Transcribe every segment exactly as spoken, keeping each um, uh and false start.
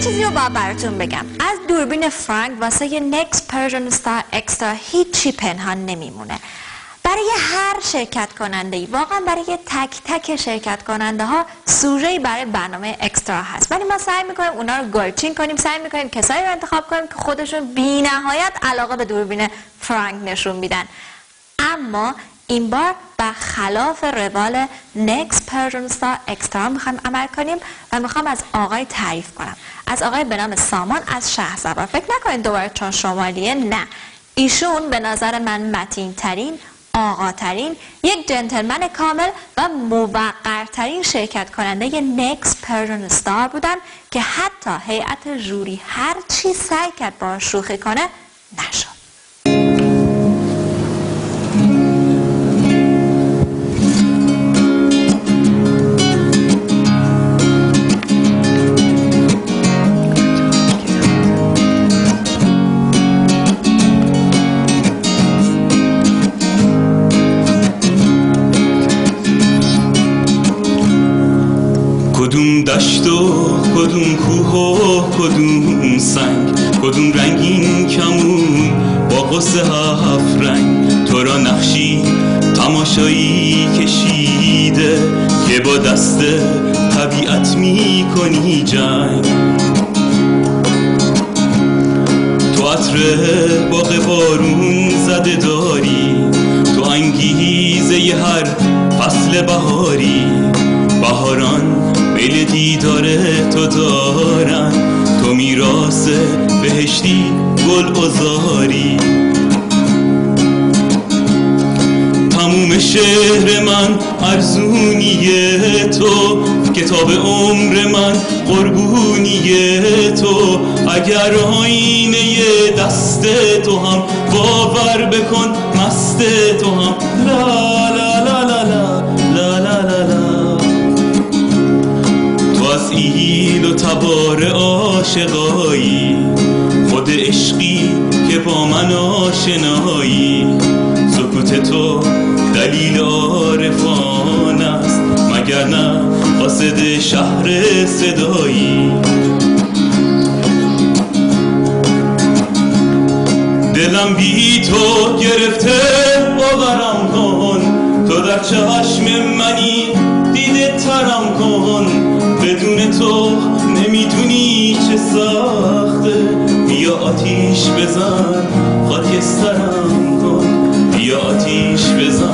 چیزی رو باید براتون بگم. از دوربین فرانک واسه نکس پرژن استار اکسترا هیچی پنهان نمیمونه. برای هر شرکت کننده ای، واقعا برای تک تک شرکت کننده ها سوژه‌ای برای برنامه اکسترا هست، ولی ما سعی میکنیم اونا رو گلچین کنیم، سعی میکنیم کسایی رو انتخاب کنیم که خودشون بی نهایت علاقه به دوربین فرانک نشون میدن. اما این بار برخلاف روال نکس پرژن استار اکسترا میخوایم عمل کنیم و میخوام از آقای تعریف کنم، از آقای به نام سامان از شهرزبان. فکر نکنید دوباره چون شمالیه، نه، ایشون به نظر من متین ترین، آقاترین، یک جنتلمن کامل و موقرترین شرکت کننده نکس پرژن استار بودن که حتی هیئت ژوری هر چی سعی کرد با شوخی کنه نشد. کدوم دشت و کدوم کوه و کدوم سنگ، کدوم رنگین کمون با قصه هفت رنگ، تو را نقشی تماشایی کشیده که با دست طبیعت می کنی جنگ. تو عطر باغ بارون زده داری، تو انگیزه ی هر فصل بهاری، بهاران میل دیدار تو دارن، تو میراث بهشتی گل آزاری. تموم شهر من ارزونی تو، کتاب عمر من قربونی تو، اگر آینه دست تو هم باور بکن مست تو هم. لا لا لا لا لا لا لا لا لا. از ایل و تبار عاشقایی، خود عشقی که با من آشنایی. سکوت تو دلیل عارفان است، مگر نه قاصد شهر صدایی. دلم بی تو گرفته باورم کن، تو در چشم منی دیده ترم کن. بدون تو نمیدونی چه سخته، بیا آتیش بزن خاکسترم کن، بیا آتیش بزن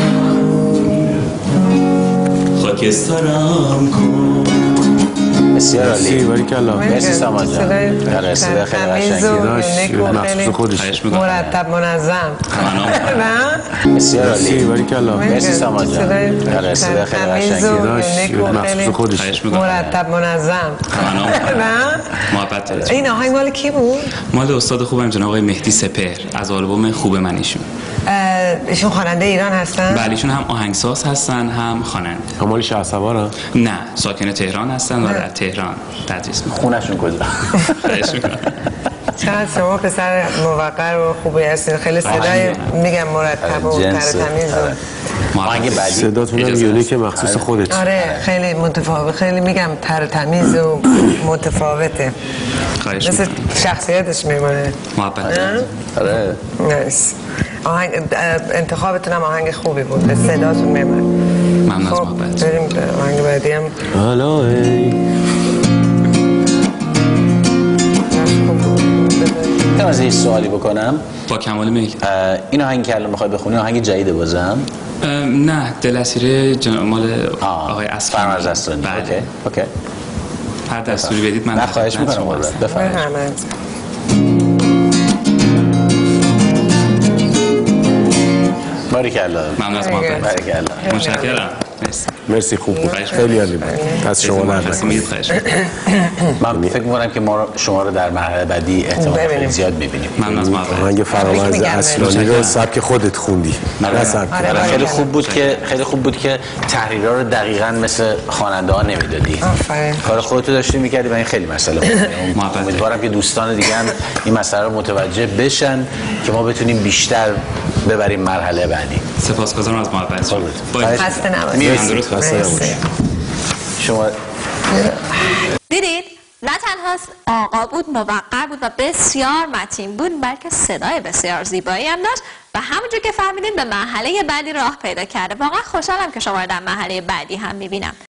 خاکسترم کن. بسیار عالی، باریکلا. مرسی سامان جان. در صدا خیلی قشنگی داشت، مخصوص خودش، مرتب منظم. بسیار عالی، باریکلا. مرسی سامان جان. در صدا خیلی قشنگی داشت، مخصوص خودش، مرتب منظم. محبت. این آهنگ مال کی بود؟ مال استاد خوبم جناب آقای مهدی سپهر از آلبوم خوب من. ایشون ایشون خواننده ایران هستن؟ بله، ایشون هم آهنگساز هستن هم خواننده. همال شهرسوارن؟ نه، ساکن تهران هستن و در تهران تدریس می‌کنن. خونشون کجا؟ خواهش می‌کنم. چقدر شما پسر موقر و خوبی هستین، خیلی صدای میگم مرتب و ترتمیز و آهنگ بعدی صداتون هم یونیک مخصوص خودت. آره خیلی متفاوت، خیلی میگم ترتمیز و متفاوته. خواهش مثل می‌کنم. شخصیتش میمونه. محبت. آره. نایس. آهنگ انتخابتون هم آهنگ خوبی بود، به صداتون میمونه. ممنون از خب محبت. بریم آهنگ بعدی هم. حالا من از این سوالی بکنم با کمال میل. این آهنگ که الان میخوای بخونی آهنگ جدیده بازم؟ نه، دل اسیر جناب مال آقای اصفهانی. فرمرز اصفهانی. بله. اوکی اوکی. هر دستوری بدید من. نه خواهش میکنم قربان. بفرمایید. باریکلا. ممنون از محبت. باریکلا. متشکرم. مرسی. مرسی، خوب بود، خیلی عالی بود. از شما در من فکر می‌کنم که ما شما رو در مرحله بعدی احتمال زیاد می‌بینیم. ممنون از محبت. آهنگ فرامرز اصلانی رو سبک خودت خوندی. نه سبک. خیلی خوب بود که خیلی خوب بود که تحریرها رو دقیقاً مثل خواننده‌ها نمیدادی. کار خودت رو داشتی می‌کردی و این خیلی مسئله بود. امیدوارم که دوستان دیگه هم این مسئله رو متوجه بشن که ما بتونیم بیشتر ببریم مرحله بعدی. سپاسگزارم از محبت. خسته نباشید. درست. شما دیدید؟ نه تنها تنها آقا بود، موقع بود و بسیار متین بود، بلکه صدای بسیار زیبایی هم داشت و همونجور که فهمیدین به مرحله بعدی راه پیدا کرده. واقعا خوشحالم که شما رو در مرحله بعدی هم میبینم.